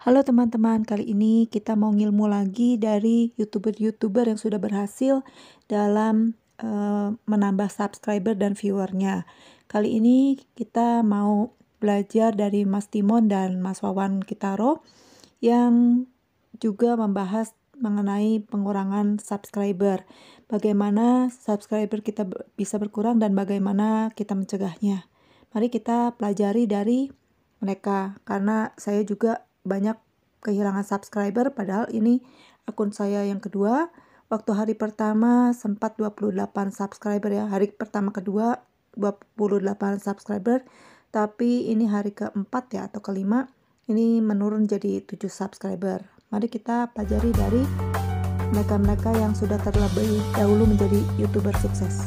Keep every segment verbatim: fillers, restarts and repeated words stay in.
Halo teman-teman, kali ini kita mau ngilmu lagi dari YouTuber-YouTuber yang sudah berhasil dalam eh, menambah subscriber dan viewernya. Kali ini kita mau belajar dari Mas Timon dan Mas Wawan Kitaro yang juga membahas mengenai pengurangan subscriber. Bagaimana subscriber kita be- bisa berkurang dan bagaimana kita mencegahnya. Mari kita pelajari dari mereka, karena saya juga banyak kehilangan subscriber, padahal ini akun saya yang kedua. Waktu hari pertama sempat dua puluh delapan subscriber ya, hari pertama kedua dua puluh delapan subscriber, tapi ini hari keempat ya atau kelima, ini menurun jadi tujuh subscriber. Mari kita pelajari dari mereka-mereka yang sudah terlebih dahulu menjadi YouTuber sukses.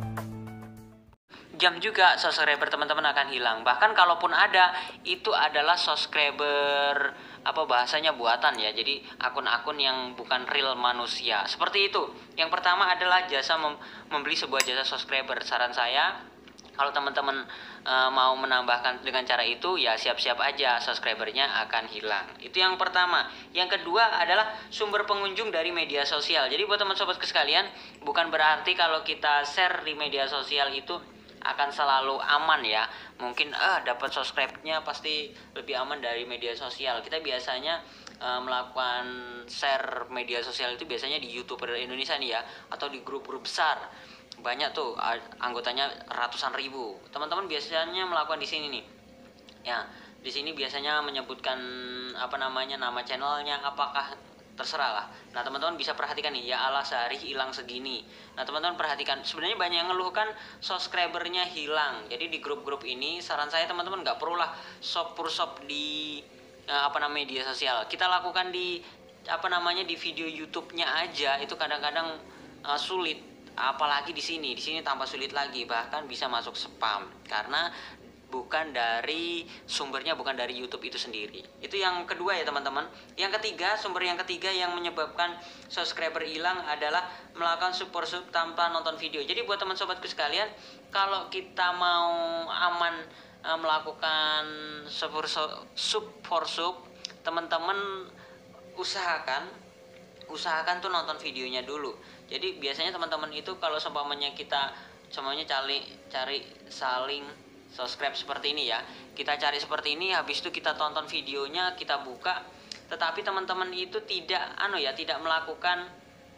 Jam juga subscriber teman-teman akan hilang. Bahkan kalaupun ada, itu adalah subscriber apa bahasanya buatan ya. Jadi akun-akun yang bukan real manusia. Seperti itu. Yang pertama adalah jasa mem- membeli sebuah jasa subscriber. Saran saya, kalau teman-teman e, mau menambahkan dengan cara itu, ya siap-siap aja subscribernya akan hilang. Itu yang pertama. Yang kedua adalah sumber pengunjung dari media sosial. Jadi buat teman sobat sekalian, bukan berarti kalau kita share di media sosial itu akan selalu aman ya. Mungkin ah dapat subscribe-nya pasti lebih aman dari media sosial. Kita biasanya uh, melakukan share media sosial itu biasanya di YouTuber Indonesia nih ya, atau di grup-grup besar. Banyak tuh anggotanya ratusan ribu. Teman-teman biasanya melakukan di sini nih. Ya, di sini biasanya menyebutkan apa namanya nama channelnya, apakah terserah lah. Nah teman-teman bisa perhatikan nih, ya Allah sehari hilang segini. Nah teman-teman perhatikan, sebenarnya banyak yang ngeluh kan subscribernya hilang. Jadi di grup-grup ini saran saya teman-teman nggak perlu lah shop per shop di eh, apa namanya media sosial. Kita lakukan di apa namanya di video YouTube-nya aja, itu kadang-kadang uh, sulit. Apalagi di sini, di sini tambah sulit lagi, bahkan bisa masuk spam karena bukan dari sumbernya, bukan dari YouTube itu sendiri. Itu yang kedua ya teman-teman. Yang ketiga, sumber yang ketiga yang menyebabkan subscriber hilang adalah melakukan support sub tanpa nonton video. Jadi buat teman sobatku sekalian, kalau kita mau aman e, melakukan support sub for sub, teman-teman usahakan usahakan tuh nonton videonya dulu. Jadi biasanya teman-teman itu kalau seumpamanya kita semuanya cari cari saling subscribe seperti ini ya, kita cari seperti ini, habis itu kita tonton videonya, kita buka, tetapi teman-teman itu tidak anu ya tidak melakukan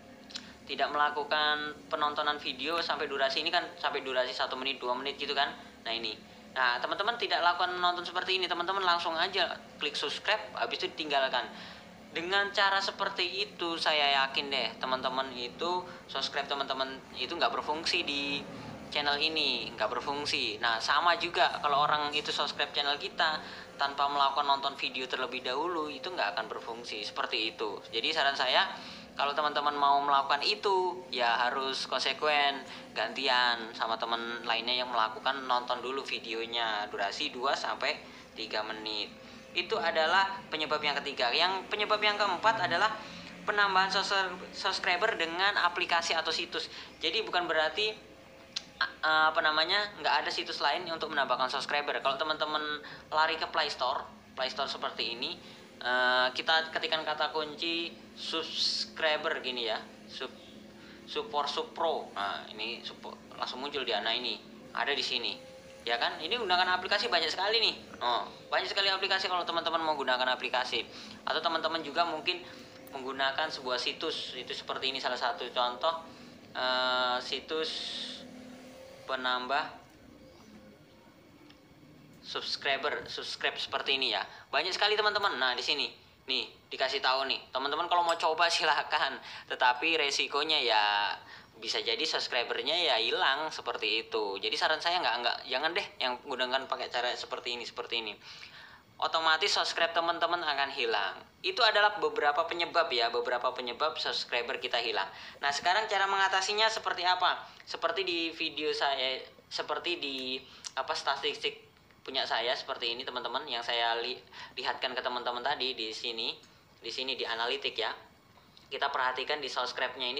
tidak melakukan penontonan video sampai durasi ini kan, sampai durasi satu menit dua menit gitu kan. Nah ini, nah teman-teman tidak lakukan menonton seperti ini, teman-teman langsung aja klik subscribe, habis itu tinggalkan. Dengan cara seperti itu saya yakin deh teman-teman itu subscribe teman-teman itu nggak berfungsi di channel ini, nggak berfungsi. Nah sama juga kalau orang itu subscribe channel kita tanpa melakukan nonton video terlebih dahulu, itu nggak akan berfungsi seperti itu. Jadi saran saya, kalau teman-teman mau melakukan itu ya harus konsekuen, gantian sama teman lainnya yang melakukan nonton dulu videonya durasi dua sampai tiga menit. Itu adalah penyebab yang ketiga. Yang penyebab yang keempat adalah penambahan subscriber dengan aplikasi atau situs. Jadi bukan berarti uh, apa namanya nggak ada situs lain untuk menambahkan subscriber. Kalau teman-teman lari ke Play Store, Play Store seperti ini, uh, kita ketikkan kata kunci subscriber gini ya, sub support sub pro. Nah ini support, langsung muncul di ana ini, ada di sini. Ya kan, ini gunakan aplikasi banyak sekali nih. Oh, banyak sekali aplikasi kalau teman-teman mau gunakan aplikasi. Atau teman-teman juga mungkin menggunakan sebuah situs. Itu seperti ini salah satu contoh uh, situs penambah subscriber, subscribe seperti ini ya. Banyak sekali teman-teman. Nah, di sini nih dikasih tahu nih. Teman-teman kalau mau coba silahkan. Tetapi resikonya ya bisa jadi subscribernya ya hilang seperti itu. Jadi saran saya nggak nggak jangan deh yang menggunakan pakai cara seperti ini seperti ini. Otomatis subscribe teman-teman akan hilang. Itu adalah beberapa penyebab ya, beberapa penyebab subscriber kita hilang. Nah sekarang cara mengatasinya seperti apa? Seperti di video saya, seperti di apa statistik punya saya seperti ini teman-teman, yang saya li lihatkan ke teman-teman tadi di sini, di sini di analitik ya. Kita perhatikan di subscribe-nya ini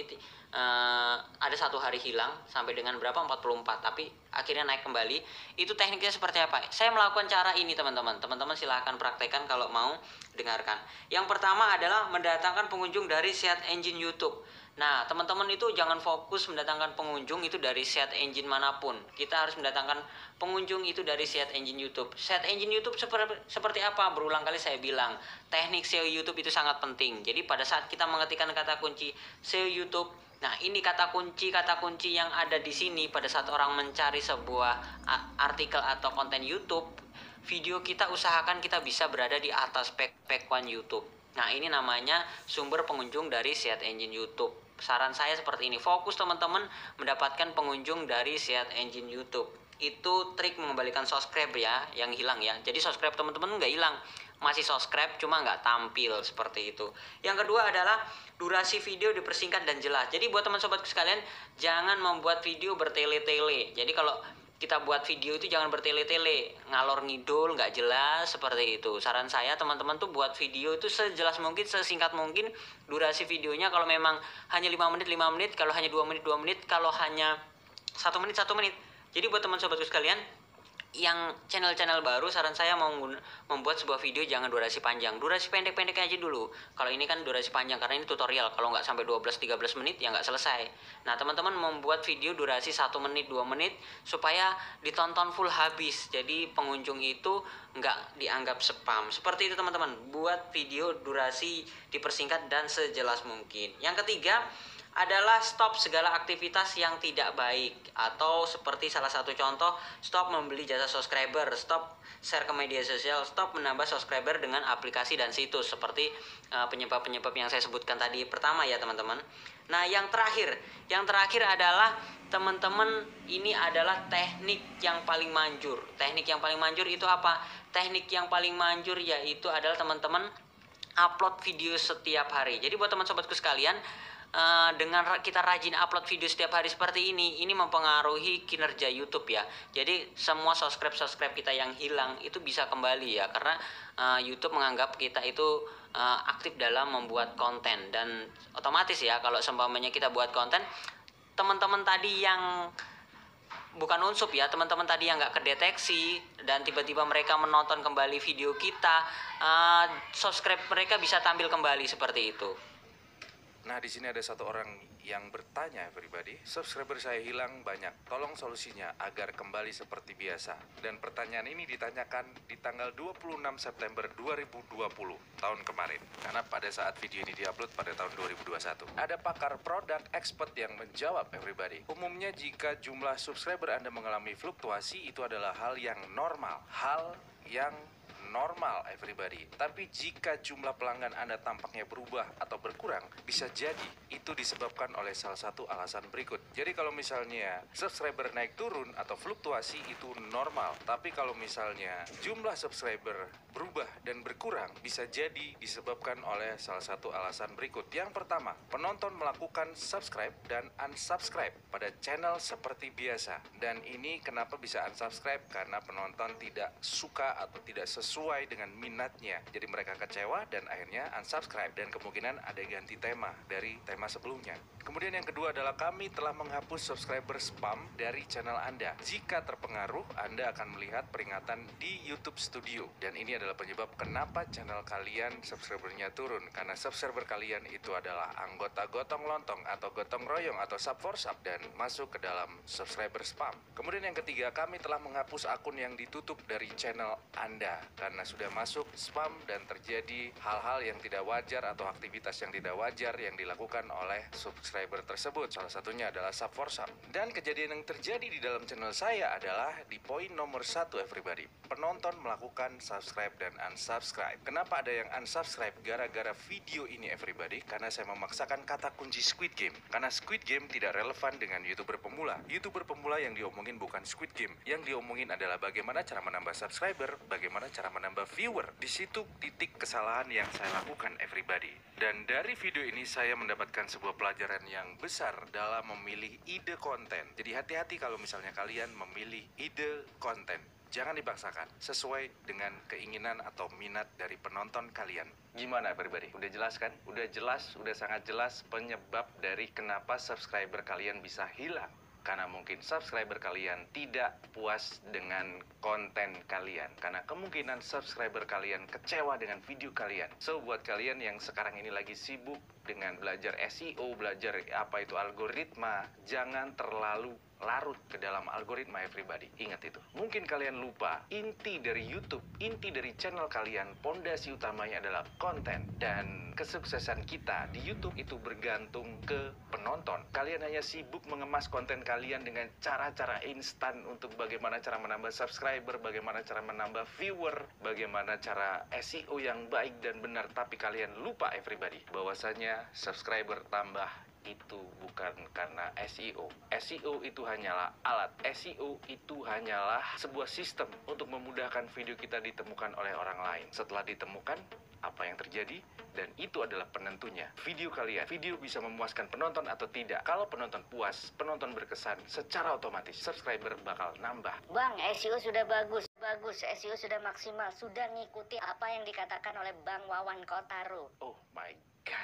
uh, ada satu hari hilang sampai dengan berapa empat puluh empat, tapi akhirnya naik kembali. Itu tekniknya seperti apa? Saya melakukan cara ini teman-teman. Teman-teman silahkan praktekkan kalau mau dengarkan. Yang pertama adalah mendatangkan pengunjung dari search engine YouTube. Nah, teman-teman itu jangan fokus mendatangkan pengunjung itu dari search engine manapun. Kita harus mendatangkan pengunjung itu dari search engine YouTube. Search engine YouTube seperti, seperti apa? Berulang kali saya bilang, teknik S E O YouTube itu sangat penting. Jadi pada saat kita mengetikkan kata kunci S E O YouTube, nah ini kata kunci-kata kunci yang ada di sini pada saat orang mencari sebuah artikel atau konten YouTube, video kita usahakan kita bisa berada di atas page one YouTube. Nah, ini namanya sumber pengunjung dari search engine YouTube. Saran saya seperti ini, fokus teman-teman mendapatkan pengunjung dari search engine YouTube. Itu trik mengembalikan subscribe ya, yang hilang ya. Jadi subscribe teman-teman nggak hilang, masih subscribe cuma nggak tampil seperti itu. Yang kedua adalah durasi video dipersingkat dan jelas. Jadi buat teman sobatku sekalian, jangan membuat video bertele-tele. Jadi kalau kita buat video itu jangan bertele-tele, ngalor ngidul, nggak jelas seperti itu. Saran saya teman-teman tuh buat video itu sejelas mungkin, sesingkat mungkin. Durasi videonya kalau memang hanya lima menit, lima menit, kalau hanya dua menit, dua menit, kalau hanya satu menit, satu menit. Jadi buat teman sobatku sekalian, yang channel-channel baru, saran saya mau membuat sebuah video jangan durasi panjang, durasi pendek-pendek aja dulu. Kalau ini kan durasi panjang karena ini tutorial, kalau nggak sampai dua belas tiga belas menit ya nggak selesai. Nah teman-teman membuat video durasi satu menit dua menit supaya ditonton full habis, jadi pengunjung itu nggak dianggap spam. Seperti itu teman-teman, buat video durasi dipersingkat dan sejelas mungkin. Yang ketiga adalah stop segala aktivitas yang tidak baik, atau seperti salah satu contoh, stop membeli jasa subscriber, stop share ke media sosial, stop menambah subscriber dengan aplikasi dan situs, seperti uh, penyebab-penyebab yang saya sebutkan tadi pertama ya teman-teman. Nah yang terakhir, yang terakhir adalah teman-teman, ini adalah teknik yang paling manjur. Teknik yang paling manjur itu apa? Teknik yang paling manjur yaitu adalah teman-teman upload video setiap hari. Jadi buat teman sobatku sekalian, Uh, dengan kita rajin upload video setiap hari seperti ini, ini mempengaruhi kinerja YouTube ya. Jadi semua subscribe-subscribe kita yang hilang itu bisa kembali ya, karena uh, YouTube menganggap kita itu uh, aktif dalam membuat konten. Dan otomatis ya, kalau seumpamanya kita buat konten, teman-teman tadi yang bukan unsup ya, teman-teman tadi yang nggak kedeteksi dan tiba-tiba mereka menonton kembali video kita, uh, subscribe mereka bisa tampil kembali seperti itu. Nah, di sini ada satu orang yang bertanya, everybody, subscriber saya hilang banyak, tolong solusinya agar kembali seperti biasa. Dan pertanyaan ini ditanyakan di tanggal dua puluh enam September dua ribu dua puluh, tahun kemarin. Karena pada saat video ini diupload pada tahun dua ribu dua puluh satu. Ada pakar produk expert yang menjawab, everybody. Umumnya jika jumlah subscriber Anda mengalami fluktuasi, itu adalah hal yang normal. Hal yang normal, everybody. Tapi jika jumlah pelanggan Anda tampaknya berubah atau berkurang, bisa jadi itu disebabkan oleh salah satu alasan berikut. Jadi kalau misalnya subscriber naik turun atau fluktuasi itu normal, tapi kalau misalnya jumlah subscriber berubah dan berkurang, bisa jadi disebabkan oleh salah satu alasan berikut. Yang pertama, penonton melakukan subscribe dan unsubscribe pada channel seperti biasa. Dan ini kenapa bisa unsubscribe? Karena penonton tidak suka atau tidak sesuai sesuai dengan minatnya, jadi mereka kecewa dan akhirnya unsubscribe, dan kemungkinan ada ganti tema dari tema sebelumnya. Kemudian yang kedua adalah kami telah menghapus subscriber spam dari channel Anda. Jika terpengaruh, Anda akan melihat peringatan di YouTube Studio, dan ini adalah penyebab kenapa channel kalian subscribernya turun, karena subscriber kalian itu adalah anggota gotong lontong atau gotong royong atau sub for sub dan masuk ke dalam subscriber spam. Kemudian yang ketiga, kami telah menghapus akun yang ditutup dari channel Anda karena sudah masuk spam dan terjadi hal-hal yang tidak wajar atau aktivitas yang tidak wajar yang dilakukan oleh subscriber tersebut. Salah satunya adalah sub for sub. Dan kejadian yang terjadi di dalam channel saya adalah di poin nomor satu, everybody. Penonton melakukan subscribe dan unsubscribe. Kenapa ada yang unsubscribe gara-gara video ini, everybody? Karena saya memaksakan kata kunci Squid Game. Karena Squid Game tidak relevan dengan YouTuber pemula. YouTuber pemula yang diomongin bukan Squid Game. Yang diomongin adalah bagaimana cara menambah subscriber, bagaimana cara menambah viewer. Di situ titik kesalahan yang saya lakukan, everybody. Dan dari video ini saya mendapatkan sebuah pelajaran yang besar dalam memilih ide konten. Jadi hati-hati kalau misalnya kalian memilih ide konten. Jangan dipaksakan, sesuai dengan keinginan atau minat dari penonton kalian. Gimana everybody? Udah jelas kan? Udah jelas, udah sangat jelas penyebab dari kenapa subscriber kalian bisa hilang. Karena mungkin subscriber kalian tidak puas dengan konten kalian. Karena kemungkinan subscriber kalian kecewa dengan video kalian. So, buat kalian yang sekarang ini lagi sibuk dengan belajar S E O, belajar apa itu algoritma, jangan terlalu larut ke dalam algoritma everybody. Ingat itu. Mungkin kalian lupa, inti dari YouTube, inti dari channel kalian, pondasi utamanya adalah konten. Dan kesuksesan kita di YouTube itu bergantung ke penonton. Kalian hanya sibuk mengemas konten kalian dengan cara-cara instan untuk bagaimana cara menambah subscriber, bagaimana cara menambah viewer, bagaimana cara S E O yang baik dan benar. Tapi kalian lupa everybody, bahwasanya subscriber tambah itu bukan karena S E O. S E O itu hanyalah alat. S E O itu hanyalah sebuah sistem untuk memudahkan video kita ditemukan oleh orang lain. Setelah ditemukan, apa yang terjadi? Dan itu adalah penentunya. Video kalian, video bisa memuaskan penonton atau tidak. Kalau penonton puas, penonton berkesan, secara otomatis subscriber bakal nambah. Bang, S E O sudah bagus. Bagus, S E O sudah maksimal. Sudah ngikuti apa yang dikatakan oleh Bang Wawan Kotaro. Oh my God.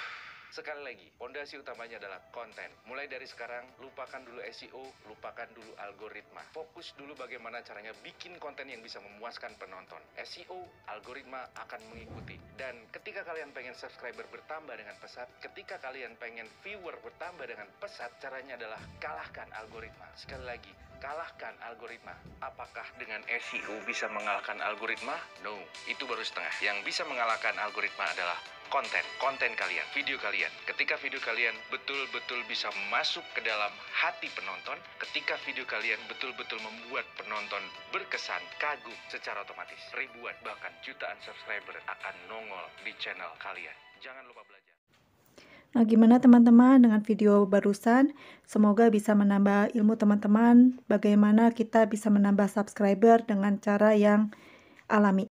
Sekali lagi, pondasi utamanya adalah konten. Mulai dari sekarang, lupakan dulu S E O, lupakan dulu algoritma. Fokus dulu bagaimana caranya bikin konten yang bisa memuaskan penonton. S E O, algoritma akan mengikuti. Dan ketika kalian pengen subscriber bertambah dengan pesat, ketika kalian pengen viewer bertambah dengan pesat, caranya adalah kalahkan algoritma. Sekali lagi, kalahkan algoritma. Apakah dengan S E O bisa mengalahkan algoritma? No, itu baru setengah. Yang bisa mengalahkan algoritma adalah konten, konten kalian, video kalian. Ketika video kalian betul-betul bisa masuk ke dalam hati penonton, ketika video kalian betul-betul membuat penonton berkesan, kagum, secara otomatis ribuan bahkan jutaan subscriber akan nongol di channel kalian. Jangan lupa belajar. Nah, gimana teman-teman dengan video barusan? Semoga bisa menambah ilmu teman-teman bagaimana kita bisa menambah subscriber dengan cara yang alami.